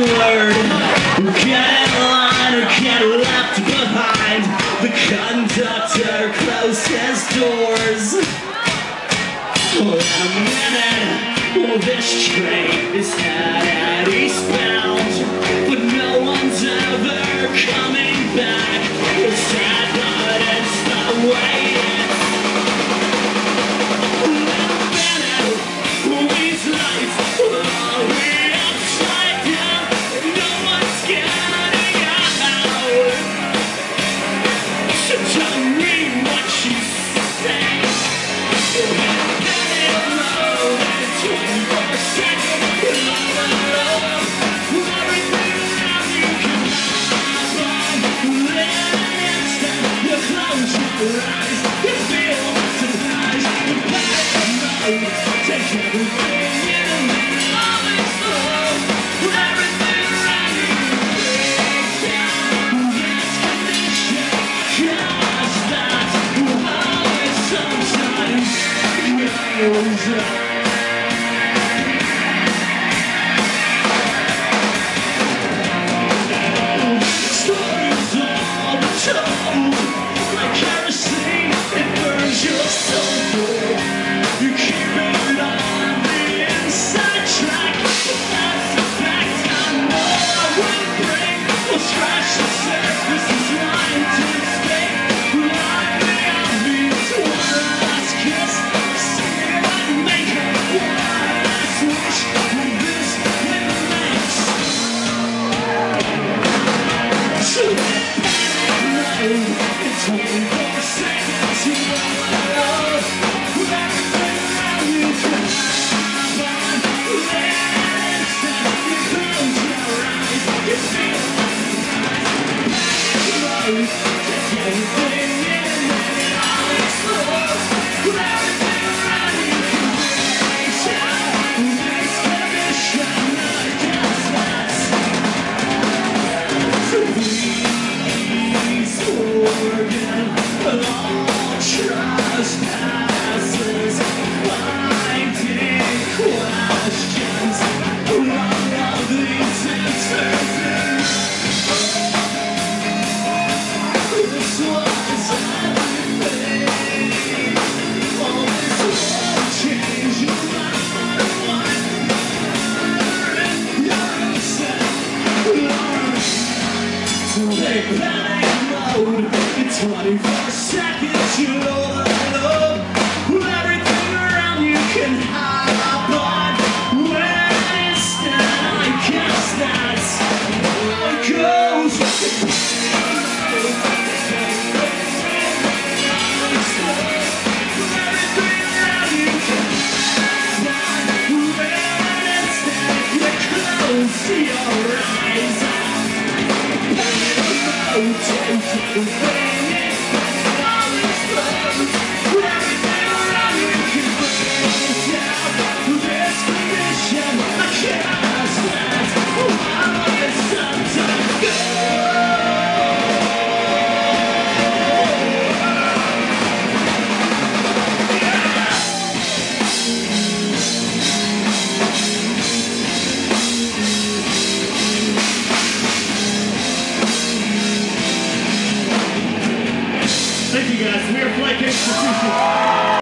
word. Get in line or get left behind. The conductor closed his doors. In a minute, well, this train is headed eastbound, but no one's ever coming back. It's sad, but it's the way it is. In a minute, these lights will all be upside down. No one's getting out. So tell me what you say. See your eyes.